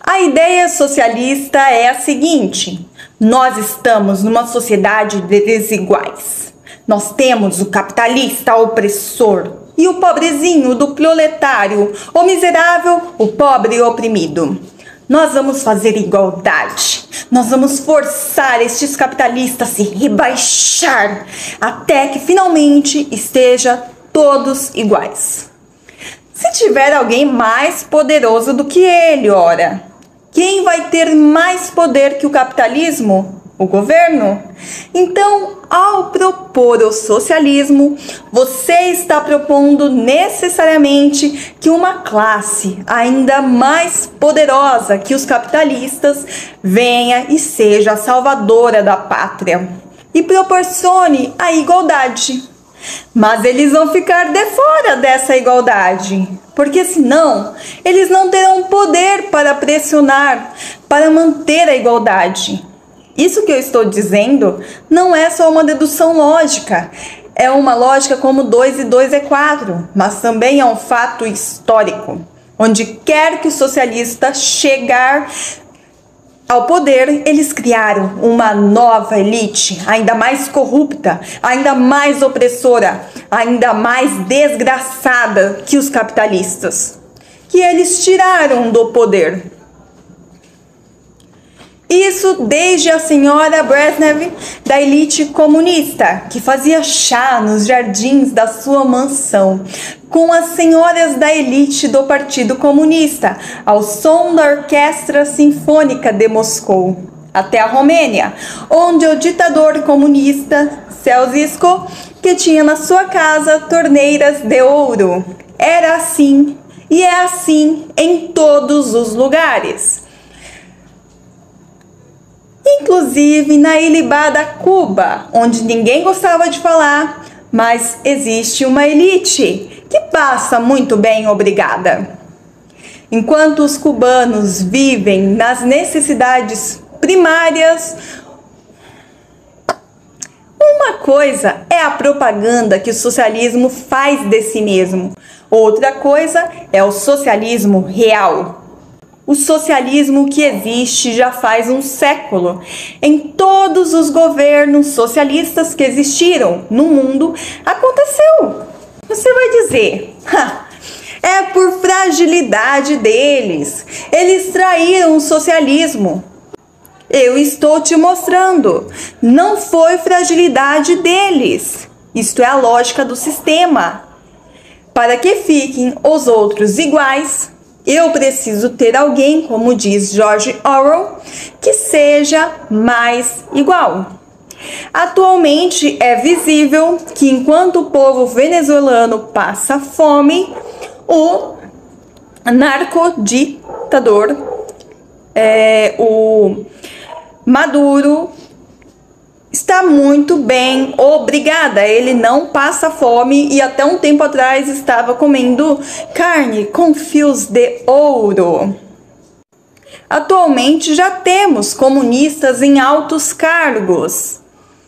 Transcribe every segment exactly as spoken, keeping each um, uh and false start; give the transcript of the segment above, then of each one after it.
A ideia socialista é a seguinte: nós estamos numa sociedade de desiguais. Nós temos o capitalista opressor e o pobrezinho do proletário, o miserável, o pobre e o oprimido. Nós vamos fazer igualdade. Nós vamos forçar estes capitalistas a se rebaixar até que finalmente esteja todos iguais. Se tiver alguém mais poderoso do que ele, ora, quem vai ter mais poder que o capitalismo? O governo? Então, ao propor o socialismo, você está propondo necessariamente que uma classe ainda mais poderosa que os capitalistas venha e seja a salvadora da pátria e proporcione a igualdade. Mas eles vão ficar de fora dessa igualdade, porque senão eles não terão poder para pressionar, para manter a igualdade. Isso que eu estou dizendo não é só uma dedução lógica, é uma lógica como dois e dois é quatro, mas também é um fato histórico. Onde quer que o socialista chegar ao poder, eles criaram uma nova elite, ainda mais corrupta, ainda mais opressora, ainda mais desgraçada que os capitalistas, que eles tiraram do poder. Isso desde a senhora Brezhnev, da elite comunista, que fazia chá nos jardins da sua mansão, com as senhoras da elite do Partido Comunista, ao som da Orquestra Sinfônica de Moscou, até a Romênia, onde o ditador comunista Ceausescu, que tinha na sua casa torneiras de ouro. Era assim, e é assim em todos os lugares. Inclusive na ilibada Cuba, onde ninguém gostava de falar, mas existe uma elite que passa muito bem, obrigada. Enquanto os cubanos vivem nas necessidades primárias, uma coisa é a propaganda que o socialismo faz de si mesmo, outra coisa é o socialismo real. O socialismo que existe já faz um século. Em todos os governos socialistas que existiram no mundo, aconteceu. Você vai dizer, é por fragilidade deles. Eles traíram o socialismo. Eu estou te mostrando. Não foi fragilidade deles. Isto é a lógica do sistema. Para que fiquem os outros iguais, eu preciso ter alguém, como diz George Orwell, que seja mais igual. Atualmente é visível que enquanto o povo venezuelano passa fome, o narcoditador, é, o Maduro, está muito bem, obrigada. Ele não passa fome e até um tempo atrás estava comendo carne com fios de ouro. Atualmente já temos comunistas em altos cargos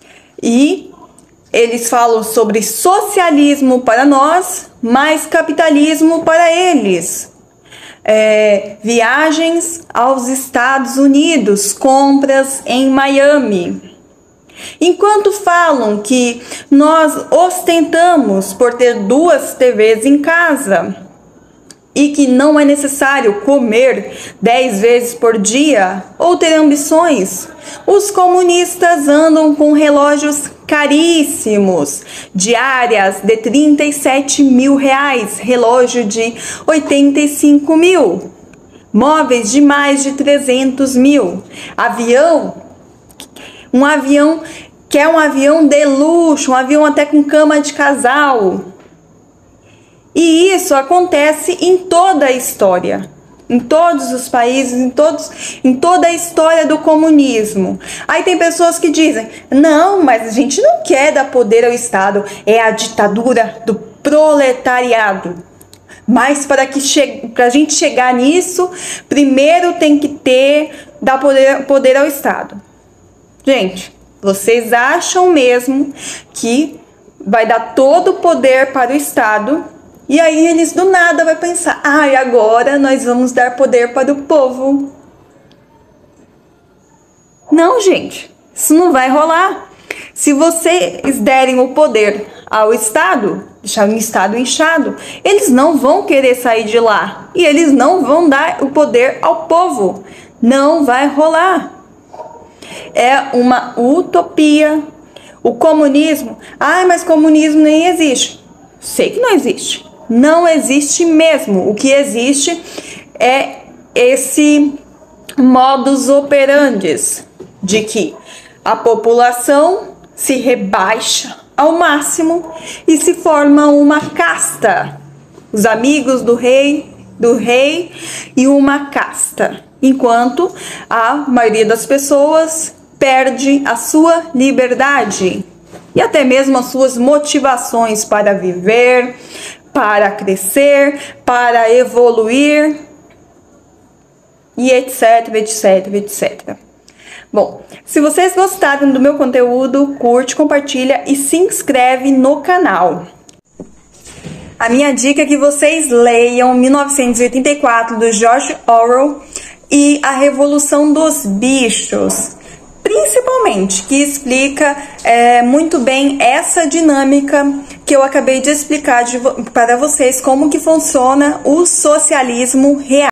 e eles falam sobre socialismo para nós, mas capitalismo para eles. É, viagens aos Estados Unidos, compras em Miami. Enquanto falam que nós ostentamos por ter duas T Vs em casa e que não é necessário comer dez vezes por dia ou ter ambições, os comunistas andam com relógios caríssimos, diárias de trinta e sete mil reais, relógio de oitenta e cinco mil, móveis de mais de trezentos mil, avião. Um avião que é um avião de luxo, um avião até com cama de casal. E isso acontece em toda a história, em todos os países, em, todos, em toda a história do comunismo. Aí tem pessoas que dizem, não, mas a gente não quer dar poder ao Estado, é a ditadura do proletariado. Mas para que para a gente chegar nisso, primeiro tem que ter, dar poder, poder ao Estado. Gente, vocês acham mesmo que vai dar todo o poder para o Estado e aí eles do nada vai pensar, ah, e agora nós vamos dar poder para o povo? Não, gente, isso não vai rolar. Se vocês derem o poder ao Estado, deixar o Estado inchado, eles não vão querer sair de lá. E eles não vão dar o poder ao povo. Não vai rolar. É uma utopia. O comunismo, ai, mas comunismo nem existe. Sei que não existe. Não existe mesmo. O que existe é esse modus operandi de que a população se rebaixa ao máximo e se forma uma casta. Os amigos do rei, do rei e uma casta. Enquanto a maioria das pessoas perde a sua liberdade e até mesmo as suas motivações para viver, para crescer, para evoluir e etc, etc, etcétera. Bom, se vocês gostaram do meu conteúdo, curte, compartilha e se inscreve no canal. A minha dica é que vocês leiam mil novecentos e oitenta e quatro do George Orwell e A Revolução dos Bichos, principalmente, que explica é, muito bem essa dinâmica que eu acabei de explicar de, para vocês, como que funciona o socialismo real.